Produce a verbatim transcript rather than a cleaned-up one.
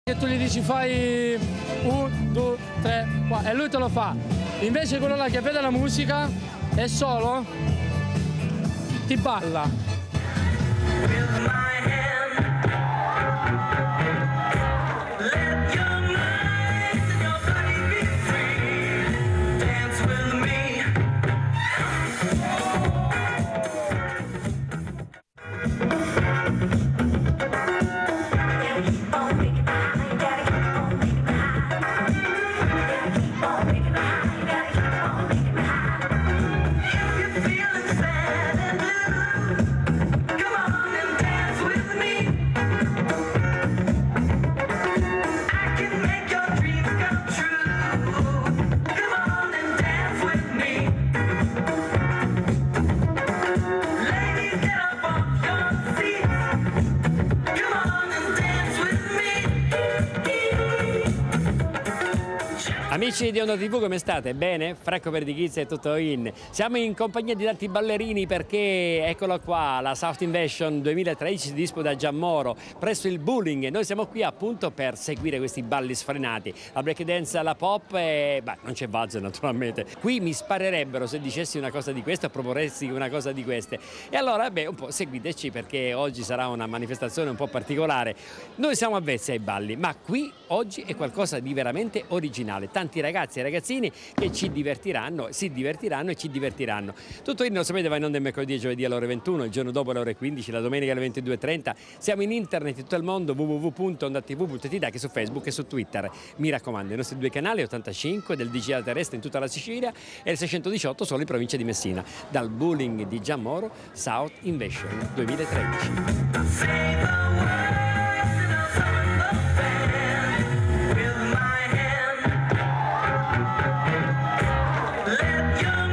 che tu gli dici fai un, due, tre, qua e lui te lo fa. Invece quello là che vede la musica è solo ti balla. Amici di Onda tivù, come state? Bene? Franco Perdichizzi è tutto in. Siamo in compagnia di tanti ballerini perché, eccola qua, la South Invasion duemilatredici si disputa a Giammoro, presso il bowling. Noi siamo qui appunto per seguire questi balli sfrenati. La break dance, la pop e... beh, non c'è valzer naturalmente. Qui mi sparerebbero se dicessi una cosa di questa o proponessi una cosa di queste. E allora, beh, un po' seguiteci perché oggi sarà una manifestazione un po' particolare. Noi siamo avvezzi ai balli, ma qui oggi è qualcosa di veramente originale. Tanti ragazzi e ragazzini che ci divertiranno, si divertiranno e ci divertiranno. Tutto in, lo sapete, va in onda il mercoledì e giovedì alle ore ventuno, il giorno dopo alle ore quindici, la domenica alle ventidue e trenta. Siamo in internet in tutto il mondo, w w w punto onda tivù punto it, anche su Facebook e su Twitter. Mi raccomando, i nostri due canali, ottantacinque del digitale terrestre in tutta la Sicilia e il seicentodiciotto solo in provincia di Messina. Dal bowling di Giammoro, South Invasion duemilatredici. Let your